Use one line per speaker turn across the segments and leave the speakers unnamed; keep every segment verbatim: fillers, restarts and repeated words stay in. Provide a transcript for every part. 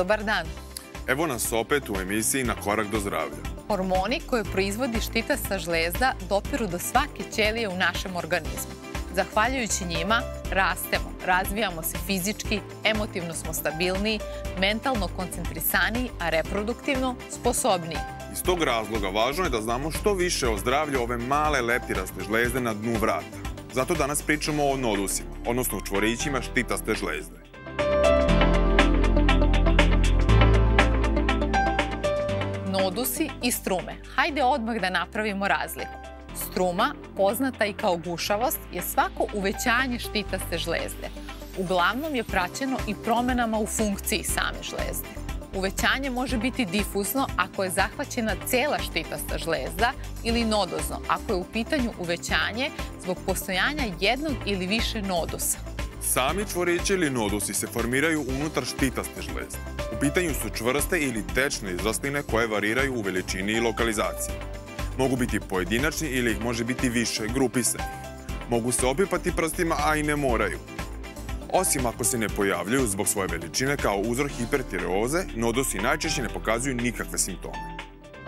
Dobar dan.
Evo nas opet u emisiji Na korak do zdravlja.
Hormoni koje proizvodi štitasta žlezda dopiru do svake ćelije u našem organizmu. Zahvaljujući njima rastemo, razvijamo se fizički, emotivno smo stabilniji, mentalno koncentrisaniji, a reproduktivno sposobniji.
Iz tog razloga važno je da znamo što više o zdravlju ove male leptiraste žlezde na dnu vrata. Zato danas pričamo o nodusima, odnosno čvorićima štitaste žlezde.
Nodusi i strume. Hajde odmah da napravimo razliku. Struma, poznata i kao gušavost, je svako uvećanje štitaste žlezde. Uglavnom je praćeno i promenama u funkciji same žlezde. Uvećanje može biti difuzno ako je zahvaćena cela štitasta žlezda ili nodozno ako je u pitanju uvećanje zbog postojanja jednog ili više nodusa.
Sami čvorići ili nodusi se formiraju unutar štitaste žlezde. U pitanju su čvrste ili tečne izrastline koje variraju u veličini i lokalizaciji. Mogu biti pojedinačni ili ih može biti više grupisanih. Mogu se opipati prstima, a i ne moraju. Osim ako se ne pojavljuju zbog svoje veličine kao uzrok hipertireoze, nodusi najčešće ne pokazuju nikakve simptome.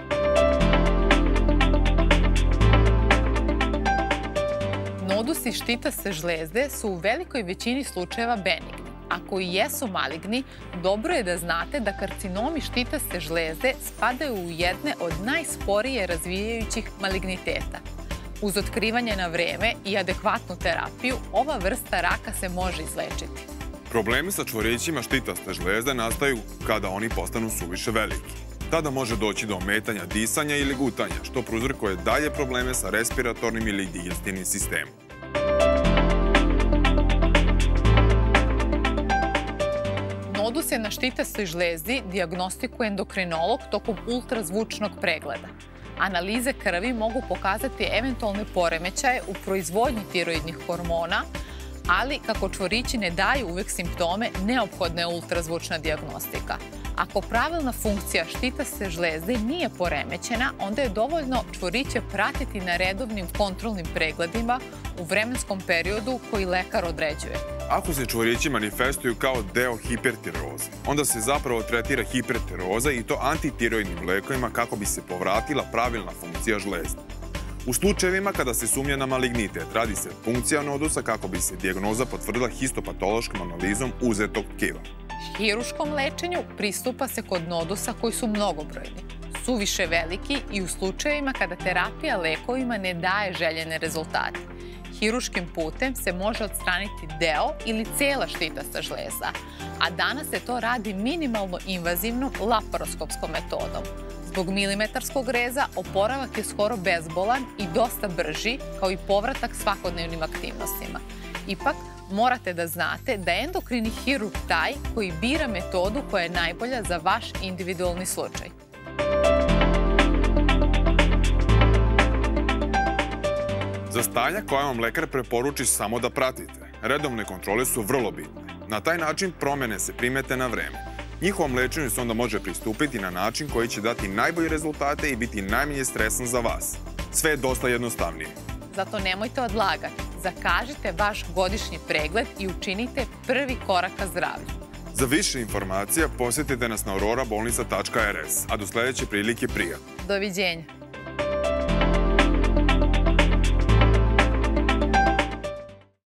Nodusi štitaste žlezde su u velikoj većini slučajeva benigni. Ako i jesu maligni, dobro je da znate da karcinomi štitaste žlezde spadaju u jedne od najsporije razvijajućih maligniteta. Uz otkrivanje na vreme i adekvatnu terapiju, ova vrsta raka se može izlečiti.
Problemi sa čvorićima štitaste žlezde nastaju kada oni postanu suviše veliki. Tada može doći do ometanja disanja ili gutanja, što prouzrokuje dalje probleme sa respiratornim ili digestivnim sistemom.
Noduse na štitastoj žlezdi dijagnostikuje endokrinolog tokom ultrazvučnog pregleda. Analize krvi mogu pokazati eventualne poremećaje u proizvodnji tiroidnih hormona, ali kako čvorići ne daju uvek simptome, neophodna je ultrazvučna dijagnostika. Ako pravilna funkcija štitaste žlezde nije poremećena, onda je dovoljno čvoriće pratiti na redovnim kontrolnim pregledima u vremenskom periodu koji lekar određuje.
Ako se čvorići manifestuju kao deo hipertireoze, onda se zapravo tretira hipertireoza i to antitiroidnim lekovima kako bi se povratila pravilna funkcija žlezde. U slučajevima kada se sumnja na malignitet, radi se punkcija nodusa kako bi se dijagnoza potvrdila histopatološkom analizom uzetog tkiva.
Hiruškom lečenju pristupa se kod nodusa koji su mnogobrojni, suviše veliki i u slučajevima kada terapija lekovima ne daje željene rezultate. Hiruškim putem se može odstraniti deo ili cela štitasta žlezda, a danas se to radi minimalno invazivnom laparoskopskom metodom. Zbog milimetarskog reza oporavak je skoro bezbolan i dosta brži, kao i povratak svakodnevnim aktivnostima. Ipak, morate da znate da je endokrini hirurg taj koji bira metodu koja je najbolja za vaš individualni slučaj.
Za stanja koja vam lekar preporuči samo da pratite, redovne kontrole su vrlo bitne. Na taj način promene se primete na vreme. Njihovom lečenju se onda može pristupiti na način koji će dati najbolje rezultate i biti najmanje stresan za vas. Sve je dosta jednostavnije.
Zato nemojte odlagati. Zakažite vaš godišnji pregled i učinite prvi korak ka zdravlju.
Za više informacija posjetite nas na aurora bolnica tačka er es, a do sledeće prilike prijatno.
Doviđenja.